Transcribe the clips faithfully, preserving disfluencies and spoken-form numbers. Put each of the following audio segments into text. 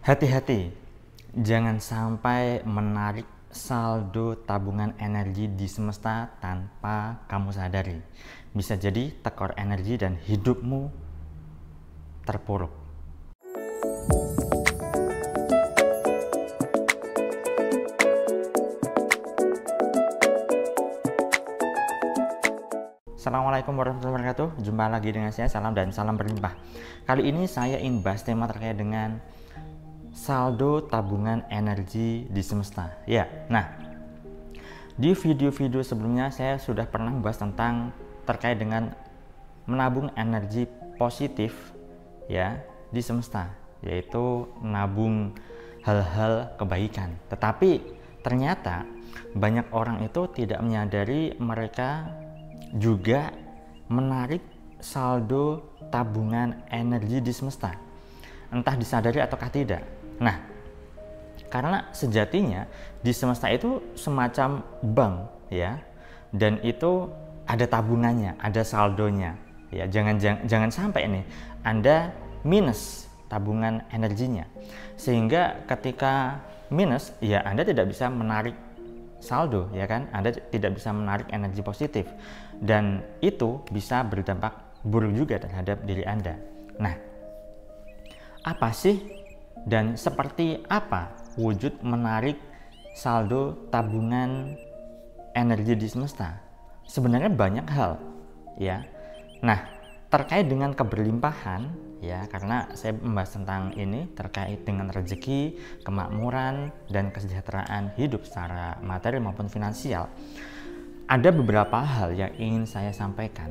Hati-hati, jangan sampai menarik saldo tabungan energi di semesta tanpa kamu sadari. Bisa jadi tekor energi dan hidupmu terpuruk. Assalamualaikum warahmatullahi wabarakatuh. Jumpa lagi dengan saya, salam dan salam berlimpah. Kali ini saya ingin bahas tema terkait dengan saldo tabungan energi di semesta. Ya, nah di video-video sebelumnya saya sudah pernah membahas tentang terkait dengan menabung energi positif ya di semesta, yaitu menabung hal-hal kebaikan. Tetapi ternyata banyak orang itu tidak menyadari mereka juga menarik saldo tabungan energi di semesta, entah disadari ataukah tidak. Nah, karena sejatinya di semesta itu semacam bank ya, dan itu ada tabungannya, ada saldonya ya. Jangan jangan, jangan sampai nih Anda minus tabungan energinya, sehingga ketika minus ya Anda tidak bisa menarik saldo ya kan, Anda tidak bisa menarik energi positif, dan itu bisa berdampak buruk juga terhadap diri Anda. Nah, apa sih dan seperti apa wujud menarik saldo tabungan energi di semesta? Sebenarnya banyak hal ya. Nah, terkait dengan keberlimpahan ya, karena saya membahas tentang ini terkait dengan rezeki, kemakmuran, dan kesejahteraan hidup secara materi maupun finansial. Ada beberapa hal yang ingin saya sampaikan,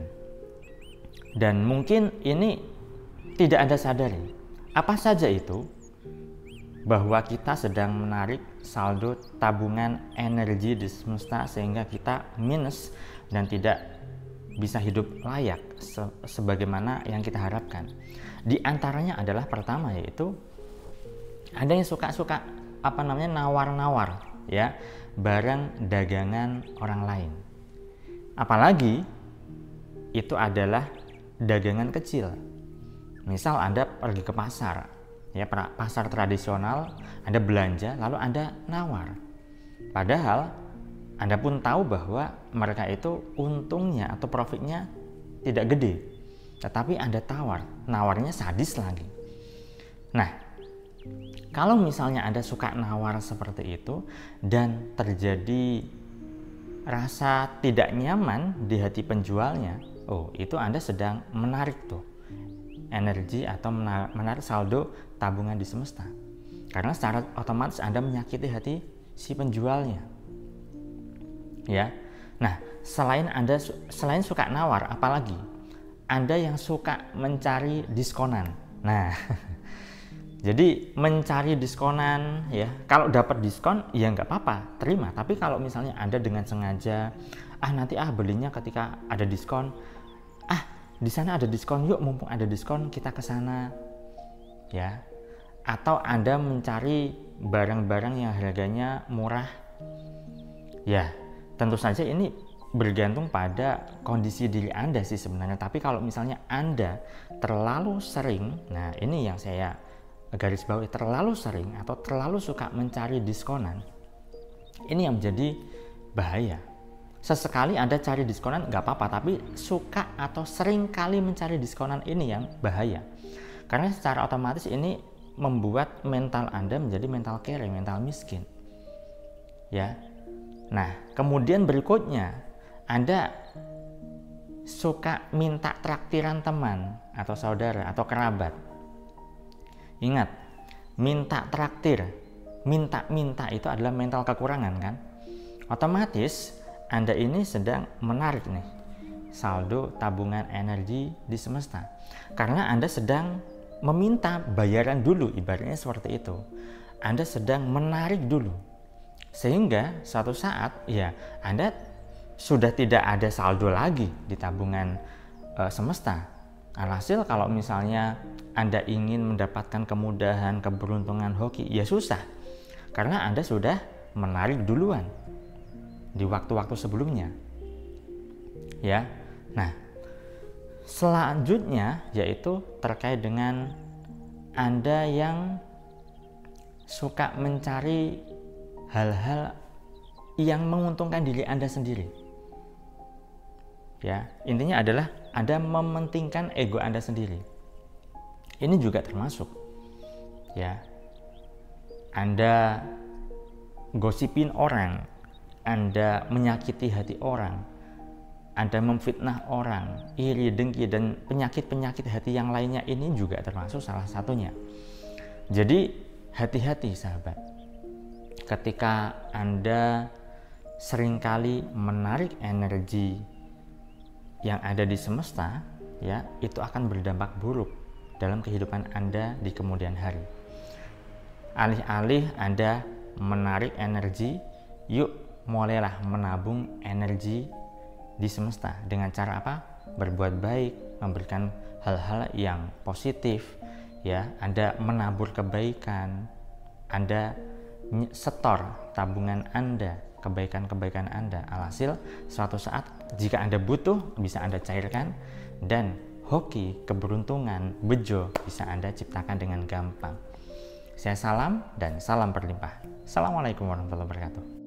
dan mungkin ini tidak Anda sadari. Apa saja itu? Bahwa kita sedang menarik saldo tabungan energi di semesta sehingga kita minus dan tidak bisa hidup layak se sebagaimana yang kita harapkan. Di antaranya adalah pertama, yaitu ada yang suka-suka apa namanya nawar-nawar ya barang dagangan orang lain. Apalagi itu adalah dagangan kecil. Misal Anda pergi ke pasar ya, pasar tradisional, Anda belanja lalu Anda nawar. Padahal Anda pun tahu bahwa mereka itu untungnya atau profitnya tidak gede, tetapi Anda tawar, nawarnya sadis lagi. Nah, kalau misalnya Anda suka nawar seperti itu dan terjadi rasa tidak nyaman di hati penjualnya, oh itu Anda sedang menarik tuh energi atau menarik saldo tabungan di semesta, karena secara otomatis Anda menyakiti hati si penjualnya ya. Nah, selain Anda selain suka nawar, apalagi Anda yang suka mencari diskonan. Nah jadi mencari diskonan ya, kalau dapat diskon ya nggak apa-apa, terima. Tapi kalau misalnya Anda dengan sengaja, ah nanti ah belinya ketika ada diskon, ah di sana ada diskon, yuk mumpung ada diskon kita ke sana ya. Atau Anda mencari barang-barang yang harganya murah ya, tentu saja ini bergantung pada kondisi diri Anda sih sebenarnya. Tapi kalau misalnya Anda terlalu sering, nah ini yang saya garis bawahi, terlalu sering atau terlalu suka mencari diskonan, ini yang menjadi bahaya. Sesekali Anda cari diskonan nggak apa-apa, tapi suka atau sering kali mencari diskonan ini yang bahaya. Karena secara otomatis ini membuat mental Anda menjadi mental kere, mental miskin. Ya. Nah, kemudian berikutnya Anda suka minta traktiran teman atau saudara atau kerabat. Ingat, minta traktir, minta-minta itu adalah mental kekurangan kan? Otomatis Anda ini sedang menarik nih saldo tabungan energi di semesta, karena Anda sedang meminta bayaran dulu, ibaratnya seperti itu. Anda sedang menarik dulu, sehingga suatu saat ya Anda sudah tidak ada saldo lagi di tabungan e, semesta. Alhasil kalau misalnya Anda ingin mendapatkan kemudahan, keberuntungan, hoki, ya susah, karena Anda sudah menarik duluan di waktu-waktu sebelumnya ya. Nah, selanjutnya yaitu terkait dengan Anda yang suka mencari hal-hal yang menguntungkan diri Anda sendiri. Ya, intinya adalah Anda mementingkan ego Anda sendiri. Ini juga termasuk, ya, Anda gosipin orang, Anda menyakiti hati orang, Anda memfitnah orang, iri, dengki, dan penyakit-penyakit hati yang lainnya, ini juga termasuk salah satunya. Jadi hati-hati sahabat, ketika Anda seringkali menarik energi yang ada di semesta, ya, itu akan berdampak buruk dalam kehidupan Anda di kemudian hari. Alih-alih Anda menarik energi, yuk mulailah menabung energi di semesta dengan cara apa? Berbuat baik, memberikan hal-hal yang positif, ya. Anda menabur kebaikan, Anda setor tabungan Anda, kebaikan-kebaikan Anda. Alhasil suatu saat jika Anda butuh bisa Anda cairkan, dan hoki, keberuntungan, bejo bisa Anda ciptakan dengan gampang. Saya salam dan salam berlimpah. Assalamualaikum warahmatullahi wabarakatuh.